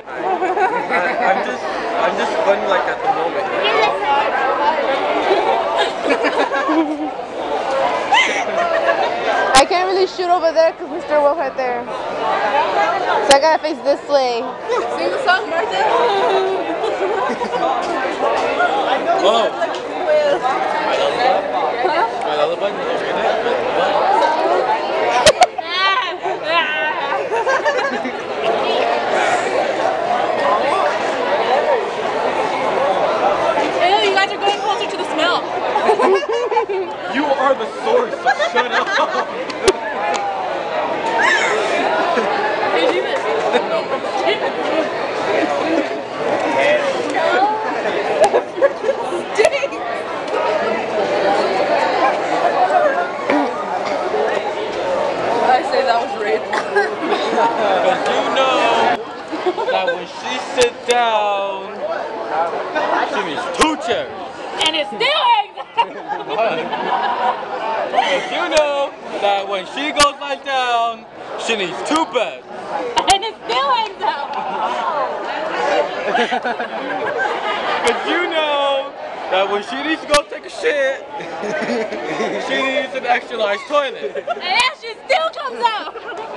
I'm just funny like at the moment. I can't really shoot over there because Mr. Wolf right there. So I gotta face this way. Sing the song, Martha. Oh. My lullaby? Did you hear that? Ew, you guys are going closer to the smell. You are the source, so shut up. Hey, do this. I say that was rape. Because you know that when she sits down, she needs 2 chairs. And it still hangs out. Because you know that when she goes like down, she needs 2 beds. And it still hangs out. Because you know that when she needs to go take a shit, she needs an extra large toilet. And that shit still comes out.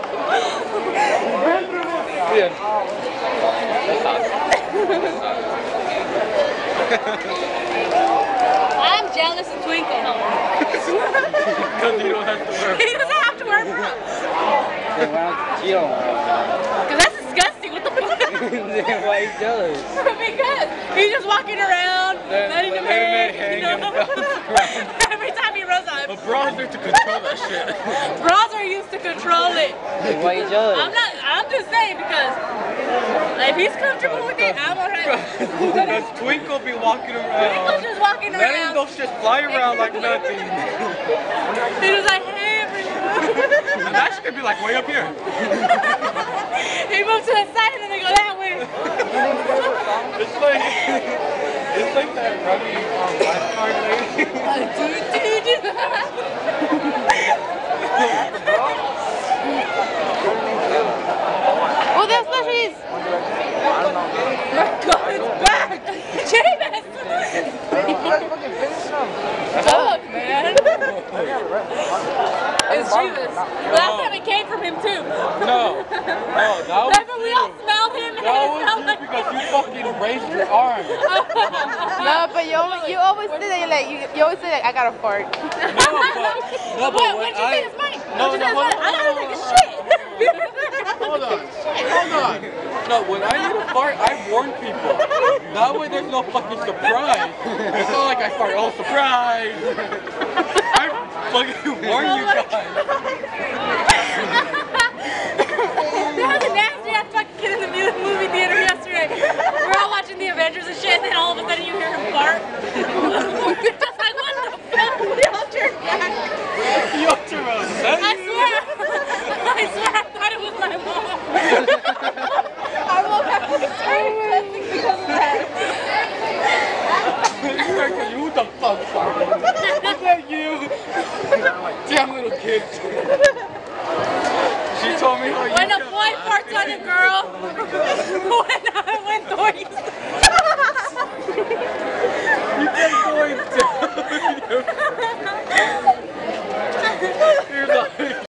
Yeah. I'm jealous of Twinkle. Because you don't have to wear He doesn't have to wear bras. Because that's disgusting. What the fuck? Why are you jealous? Because he's just walking around, letting him hang, you know? Every time he runs on. But bras are to control that shit. Bras are used to control it. Why are you jealous? I'm just saying because if he's comfortable with it, I'm alright. Because Twinkle be walking Twinkle's around, just walking letting around. those shit fly around like nothing. He was like, hey, everyone. And that shit could be like way up here. He moved to the side and then they go that way. It's like that running lifeguard lady. Oh, there's slushies! God, it's back! James! Fuck, man. It's Jeebus. Last time it came from him, too. No, that was Remember we all smelled him and that it was smelled you like because you fucking raised your arm. No, but you always say that you always say like I got a fart. No, but What? when What'd you say this morning? No, What'd you say no, this morning? I gotta take a shit. Hold on. No, when I need a fart, I warn people. That way there's no fucking surprise. It's not like I fart, oh, surprise. I fucking warn you guys. There was a nasty ass fucking kid in the movie theater yesterday. We're all watching the Avengers and shit, and then all of a sudden you hear him fart. Just like, what the fuck? We all turned back. Yo, Terrell, is that I you? swear, I thought it was my mom. I woke up and started cussing because of that. Who the fuck farted? Is that you? Damn little kid. She told me how you When a boy farts on a girl, when Thor used to... You kept going down. You're like...